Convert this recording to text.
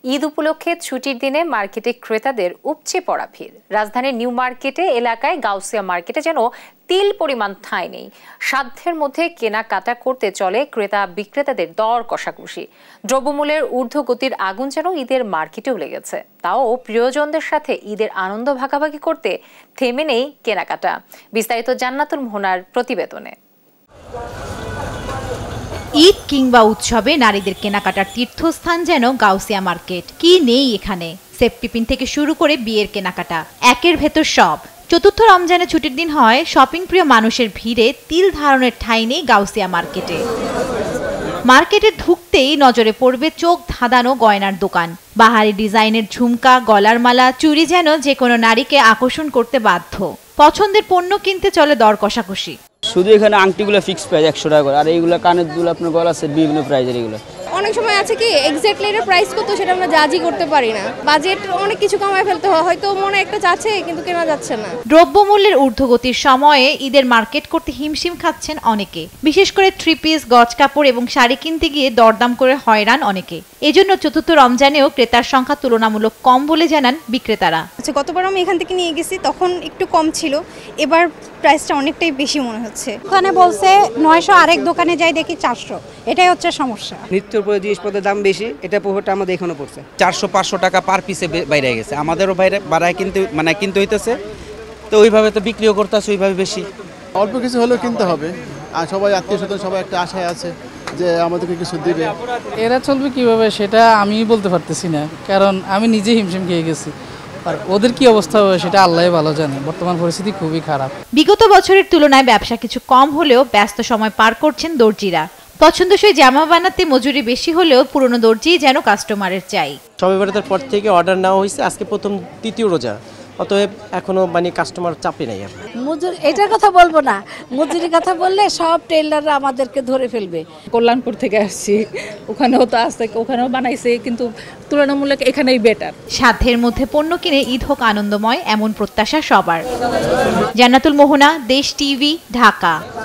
ঈদ উপলক্ষে ছুটির দিনে মার্কেটে ক্রেতাদের উপচে পড়া ভিড়। রাজধানীর নিউ মার্কেটে এলাকায় গাউসিয়া মার্কেটে যেন তিল পরিমাণ ঠাঁই নেই। সাধ্যের মধ্যে কেনাকাটা করতে চলে ক্রেতা বিক্রেতাদের দর কষাকষি। দ্রব্যমূল্যের ঊর্ধ্বগতির আগুন যেন ঈদের মার্কেটেও লেগেছে। তাও প্রিয়জনদের সাথে ঈদের আনন্দ ভাগাভাগি করতে থেমে নেই কেনাকাটা। বিস্তারিত জান্নাতুল মোহনার প্রতিবেদনে। ঈদ কিংবা উৎসবে নারীদের কেনাকাটার তীর্থস্থান যেন গাউসিয়া মার্কেট। কি নেই এখানে? সেফটি পিন থেকে শুরু করে বিয়ের কেনাকাটা, একের ভেতর সব। চতুর্থ রমজানে ছুটির দিন হয়, শপিং প্রিয় মানুষের ভিড়ে তিল ধারণের ঠাঁই নেই গাউসিয়া মার্কেটে। মার্কেটে ঢুকতেই নজরে পড়বে চোখ ধাঁধানো গয়নার দোকান। বাহারি ডিজাইনের ঝুমকা, গলার মালা, চুড়ি যেন যে কোনো নারীকে আকর্ষণ করতে বাধ্য। পছন্দের পণ্য কিনতে চলে দর কষাকষি। শুধু এখানে আংটিগুলো ফিক্স প্রাইস 100 টাকা করে, আর এইগুলো কানের দুল আপনার গলা সেট বিভিন্ন প্রাইজের। এগুলো অনেক সময় আছে কি এক্স্যাক্টলি এর প্রাইস কত সেটা আমরা জাজই করতে পারি না। বাজেট অনেক কিছু কমায় ফেলতে হয়, হয়তো মনে একটা চাচ্ছে কিন্তু কেনা যাচ্ছে না। দ্রব্যমূল্যের ঊর্ধ্বগতির সময়ে ঈদের মার্কেট করতে হিমশিম খাচ্ছেন অনেকে। বিশেষ করে থ্রি পিস, গজ কাপড় এবং শাড়ি কিনতে গিয়ে দরদাম করে হয়রান অনেকে। এজন্য চতুর্থ রমজানেও ক্রেতার সংখ্যা তুলনামূলক কম বলে জানান বিক্রেতারা। গতবার আমি এখান থেকে নিয়ে গেছি, তখন একটু কম ছিল, এবার প্রাইসটা অনেকটাই বেশি মনে হচ্ছে। ওখানে বলছে 900, আরেক দোকানে যাই দেখি 400। এটাই হচ্ছে সমস্যা। নিত্য প্রয়োজনীয় জিনিসপত্রের দাম বেশি, এটা প্রভাবটা আমাদের এখানে পড়ছে। 400-500 টাকা পার পিসে বাইরে গেছে, আমাদেরও বাইরে বাড়ায় কিনতে হইতেছে, তো ওইভাবে তো বিক্রিও করতেছে ওইভাবে বেশি। অল্প কিছু হলেও কিনতে হবে, আর সবাই আত্মীয়-স্বজন সবাই একটা আশায় আছে যে আমাদেরকে কিছু দিবে। এরা চলবে কিভাবে সেটা আমি বলতে পারতেছি না, কারণ আমি নিজে হিমশিম খেয়ে গেছি। আর ওদের কি অবস্থা হবে সেটা আল্লাহই ভালো জানে। বর্তমান পরিস্থিতি খুবই খারাপ। বিগত বছরের তুলনায় ব্যবসা কিছু কম হলেও ব্যস্ত সময় পার করছেন দর্জিরা। পছন্দসই জামা বানাতে মজুরি বেশি হলেও পুরনো দর্জি যেন কাস্টমারের চাই। সবে বরাতের পর থেকে অর্ডার নেওয়া হয়েছে, আজকে প্রথম তৃতীয় রোজা, অতএব এখনো কাস্টমার চাপে নাই। মজুরি এটার কথা বলবো না, মজুরির কথা বললে সব টেইলাররা আমাদেরকে ধরে ফেলবে। কল্যাণপুর থেকে আসছি, ওখানেও তো আসছে, ওখানেও বানাইছে, কিন্তু তুলনামূলক এখানেই বেটার। সাধ্যের মধ্যে পণ্য কিনে ঈদ হোক আনন্দময়, এমন প্রত্যাশা সবার। জান্নাতুল মোহনা, দেশ টিভি, ঢাকা।